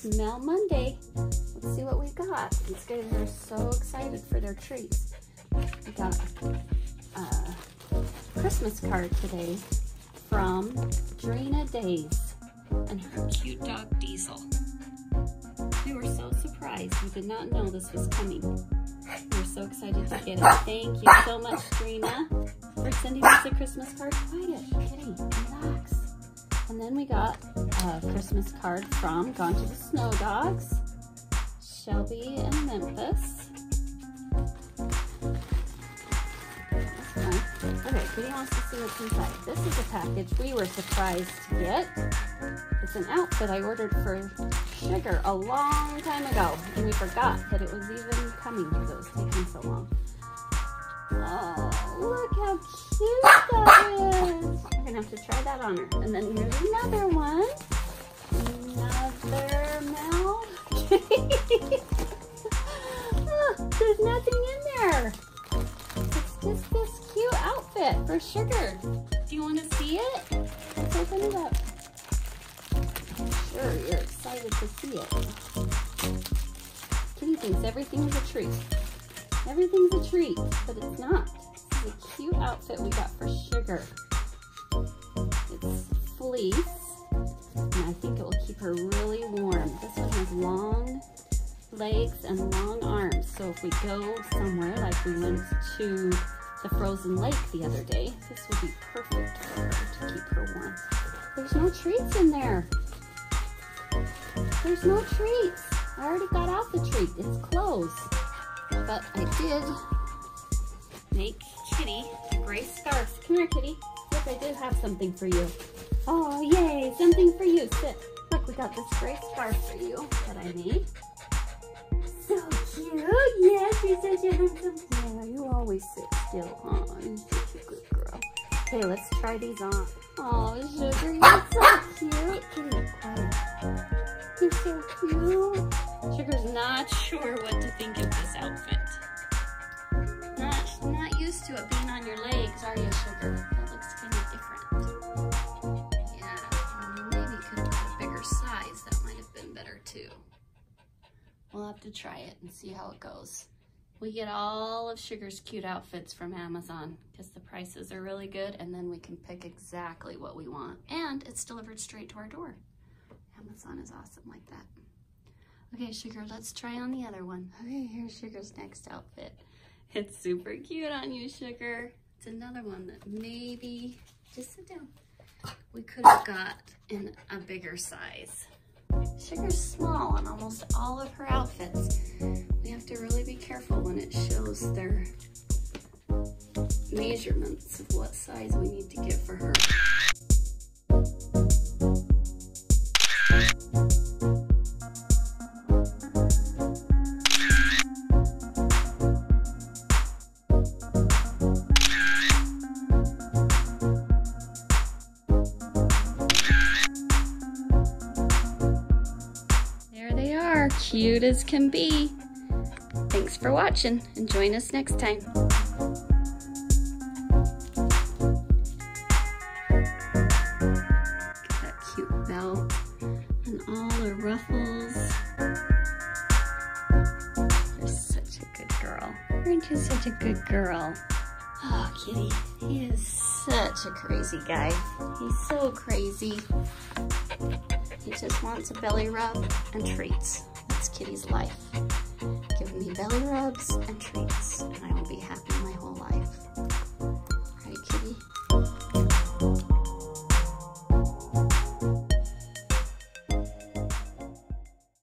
Smell Monday. Let's see what we got. These guys are so excited for their treats. We got a Christmas card today from Drina Days and her cute dog Diesel. We were so surprised. We did not know this was coming. We were so excited to get it. Thank you so much, Drina, for sending us a Christmas card. Quiet, kitty, relax. And then we got a Christmas card from Gone to the Snow Dogs, Shelby and Memphis. That's fun. Okay, Kitty wants to see what's inside. This is a package we were surprised to get. It's an outfit I ordered for Sugar a long time ago, and we forgot that it was even coming because it was taking so long. Oh, look how cute that is. We're gonna have to try that on her. And then here's another one. Another Mel. Oh, there's nothing in there. It's just this cute outfit for Sugar. Do you want to see it? Let's open it up. I'm sure you're excited to see it. Kitty thinks everything's a treat. Everything's a treat, but it's not. This is a cute outfit we got for Sugar. It's fleece, and I think it will keep her really warm. This one has long legs and long arms, so if we go somewhere, like we went to the frozen lake the other day, this would be perfect for her to keep her warm. There's no treats in there. There's no treats. I already got out the treat. It's closed. But I did make Kitty a gray scarf. Come here, Kitty. Look, I did have something for you. Oh, yay, something for you. Sit. Look, we got this gray scarf for you that I made. So cute. Yes, you're such a handsome boy. You always sit still, huh? You're such a good girl. Okay, let's try these on. Oh, Sugar, you're so cute. Kitty, quiet. You're so cute. Sugar's not sure what to think of this outfit. Not used to it being on your legs, are you, Sugar? That looks kind of different. Yeah, maybe could have a bigger size. That might have been better too. We'll have to try it and see how it goes. We get all of Sugar's cute outfits from Amazon because the prices are really good, and then we can pick exactly what we want. And it's delivered straight to our door. Amazon is awesome like that. Okay, Sugar, let's try on the other one. Okay, here's Sugar's next outfit. It's super cute on you, Sugar. It's another one that maybe, just sit down, we could have got in a bigger size. Sugar's small on almost all of her outfits. We have to really be careful when it shows their measurements of what size we need to get for her. Cute as can be. Thanks for watching and join us next time. Look at that cute belt and all the ruffles. You're such a good girl. Aren't you such a good girl? Oh, Kitty, he is such a crazy guy. He's so crazy. He just wants a belly rub and treats. That's Kitty's life. Giving me belly rubs and treats. And I will